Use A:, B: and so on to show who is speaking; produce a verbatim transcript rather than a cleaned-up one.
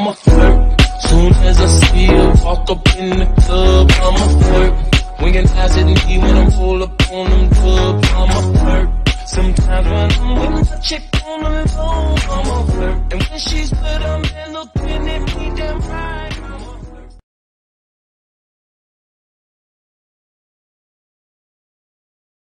A: I'ma flirt. Soon as I see her walk up in the club, I'ma flirt. Winking eyes at me when I roll up on them clubs, I'ma flirt.